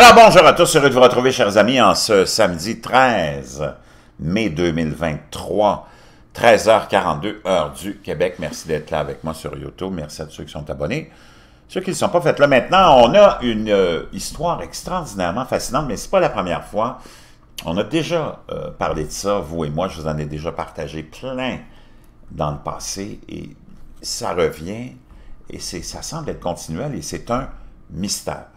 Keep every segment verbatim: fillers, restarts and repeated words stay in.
Alors, bonjour à tous, heureux de vous retrouver, chers amis, en ce samedi treize mai deux mille vingt-trois, treize heures quarante-deux, heure du Québec. Merci d'être là avec moi sur YouTube. Merci à tous ceux qui sont abonnés. Ceux qui ne sont pas, faites-le maintenant. On a une euh, histoire extraordinairement fascinante, mais ce n'est pas la première fois. On a déjà euh, parlé de ça, vous et moi, je vous en ai déjà partagé plein dans le passé, et ça revient, et ça semble être continuel, et c'est un mystère.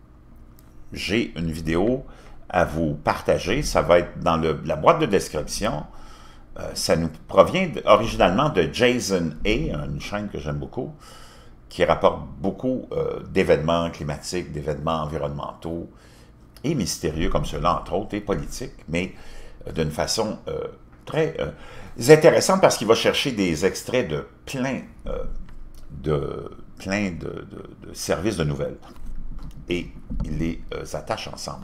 J'ai une vidéo à vous partager, ça va être dans le, la boîte de description. Euh, ça nous provient de, originalement de Jason A, une chaîne que j'aime beaucoup, qui rapporte beaucoup euh, d'événements climatiques, d'événements environnementaux et mystérieux comme ceux-là, entre autres, et politiques, mais euh, d'une façon euh, très euh, intéressante parce qu'il va chercher des extraits de plein, euh, de, plein de, de, de services de nouvelles. Et ils les euh, attachent ensemble.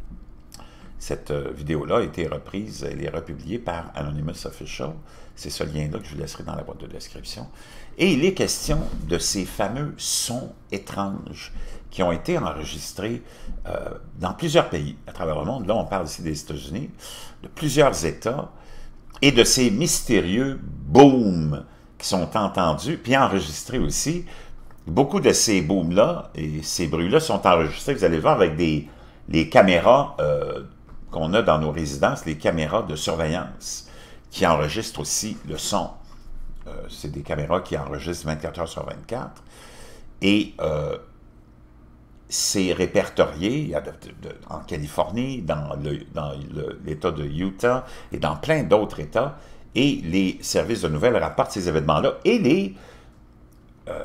Cette euh, vidéo-là a été reprise, elle est republiée par Anonymous Official. C'est ce lien-là que je vous laisserai dans la boîte de description. Et il est question de ces fameux sons étranges qui ont été enregistrés euh, dans plusieurs pays à travers le monde. Là, on parle ici des États-Unis, de plusieurs États, et de ces mystérieux booms qui sont entendus, puis enregistrés aussi. Beaucoup de ces booms-là et ces bruits-là sont enregistrés, vous allez le voir, avec des, les caméras euh, qu'on a dans nos résidences, les caméras de surveillance, qui enregistrent aussi le son. Euh, c'est des caméras qui enregistrent vingt-quatre heures sur vingt-quatre. Et euh, c'est répertorié il y a de, de, de, en Californie, dans l'État de Utah et dans plein d'autres États. Et les services de nouvelles rapportent ces événements-là. Et les... Euh,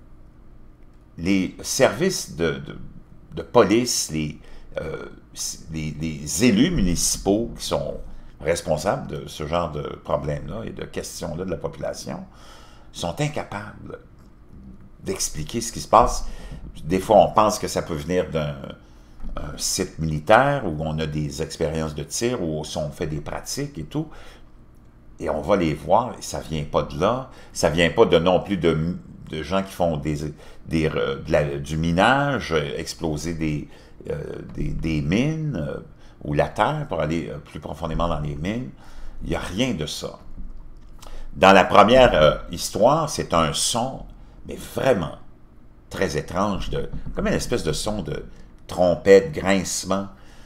les services de, de, de police, les, euh, les, les élus municipaux qui sont responsables de ce genre de problème-là et de questions-là de la population, sont incapables d'expliquer ce qui se passe. Des fois, on pense que ça peut venir d'un site militaire où on a des expériences de tir, où on fait des pratiques et tout, et on va les voir, et ça ne vient pas de là, ça ne vient pas de non plus de... de gens qui font des, des, de la, du minage, exploser des, euh, des, des mines, euh, ou la terre pour aller euh, plus profondément dans les mines. Il n'y a rien de ça. Dans la première euh, histoire, c'est un son, mais vraiment très étrange, de, comme une espèce de son de trompette, grincement.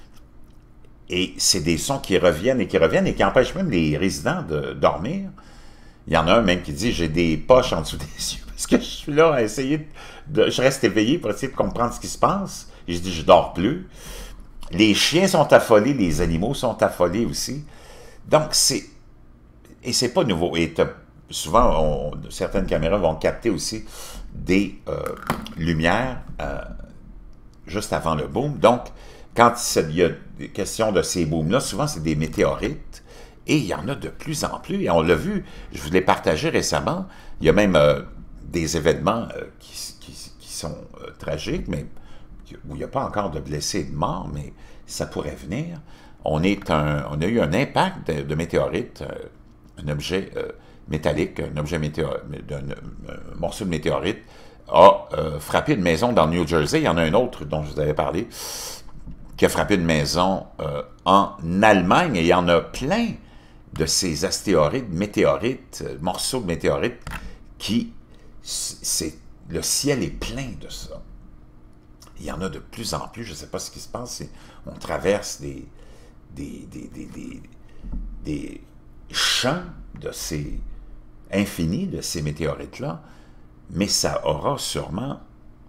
Et c'est des sons qui reviennent et qui reviennent et qui empêchent même les résidents de dormir. Il y en a un même qui dit « j'ai des poches en dessous des yeux ». Parce que je suis là à essayer de... Je reste éveillé pour essayer de comprendre ce qui se passe. Et je dis, je dors plus. Les chiens sont affolés, les animaux sont affolés aussi. Donc, c'est... Et c'est pas nouveau. Et souvent, on... certaines caméras vont capter aussi des euh, lumières euh, juste avant le boom. Donc, quand il y a des questions de ces booms-là, souvent, c'est des météorites. Et il y en a de plus en plus. Et on l'a vu, je vous l'ai partagé récemment. Il y a même... Euh, des événements euh, qui, qui, qui sont euh, tragiques, mais où il n'y a pas encore de blessés et de morts, mais ça pourrait venir. On, est un, on a eu un impact de, de météorite, euh, un objet euh, métallique, un objet météorite, un, un morceau de météorite a euh, frappé une maison dans le New Jersey. Il y en a un autre dont je vous avais parlé, qui a frappé une maison euh, en Allemagne, et il y en a plein de ces astéroïdes, météorites, morceaux de météorites qui... c'est le ciel est plein de ça. Il y en a de plus en plus, je ne sais pas ce qui se passe, on traverse des, des, des, des, des, des champs de ces infinis, de ces météorites-là, mais ça aura sûrement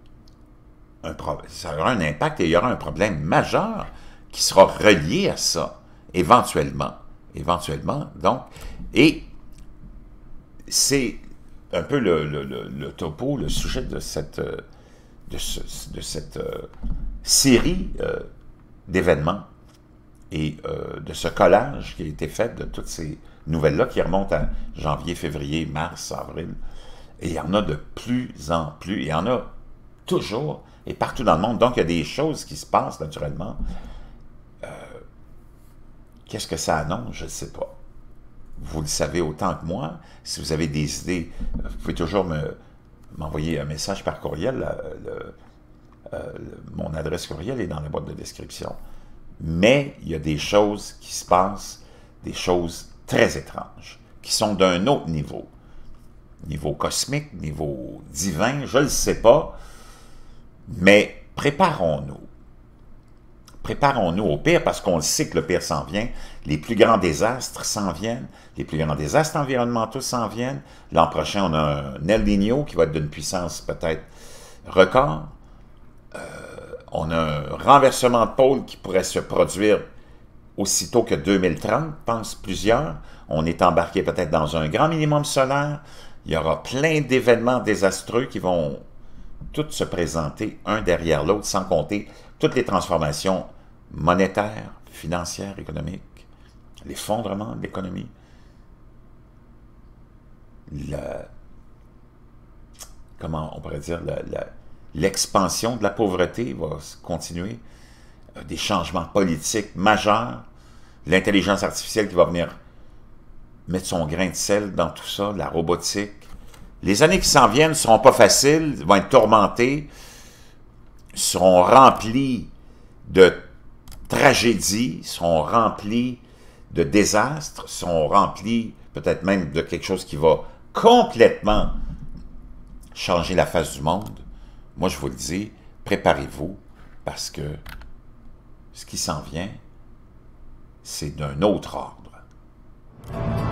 un, ça aura un impact et il y aura un problème majeur qui sera relié à ça, éventuellement. Éventuellement, donc, et c'est un peu le, le, le, le topo, le sujet de cette, de ce, de cette euh, série euh, d'événements et euh, de ce collage qui a été fait de toutes ces nouvelles-là qui remontent à janvier, février, mars, avril. Et il y en a de plus en plus, il y en a toujours et partout dans le monde. Donc, il y a des choses qui se passent naturellement. Euh, Qu'est-ce que ça annonce? Je ne sais pas. Vous le savez autant que moi. Si vous avez des idées, vous pouvez toujours m'envoyer un message par courriel. Le, Euh, mon adresse courriel est dans la boîte de description. Mais il y a des choses qui se passent, des choses très étranges, qui sont d'un autre niveau. Niveau cosmique, niveau divin, je ne le sais pas. Mais préparons-nous. Préparons-nous au pire, parce qu'on le sait que le pire s'en vient. Les plus grands désastres s'en viennent. Les plus grands désastres environnementaux s'en viennent. L'an prochain, on a un El Niño qui va être d'une puissance peut-être record. Euh, on a un renversement de pôle qui pourrait se produire aussitôt que deux mille trente, pensent plusieurs. On est embarqué peut-être dans un grand minimum solaire. Il y aura plein d'événements désastreux qui vont tous se présenter un derrière l'autre, sans compter toutes les transformations monétaires, financières, économiques, l'effondrement de l'économie, le, comment on pourrait dire, l'expansion de la pauvreté va continuer, des changements politiques majeurs, l'intelligence artificielle qui va venir mettre son grain de sel dans tout ça, la robotique. Les années qui s'en viennent ne seront pas faciles, vont être tourmentées, seront remplies de tragédies, seront remplies de désastres, seront remplies peut-être même de quelque chose qui va complètement changer la face du monde. Moi, je vous le dis, préparez-vous, parce que ce qui s'en vient, c'est d'un autre ordre.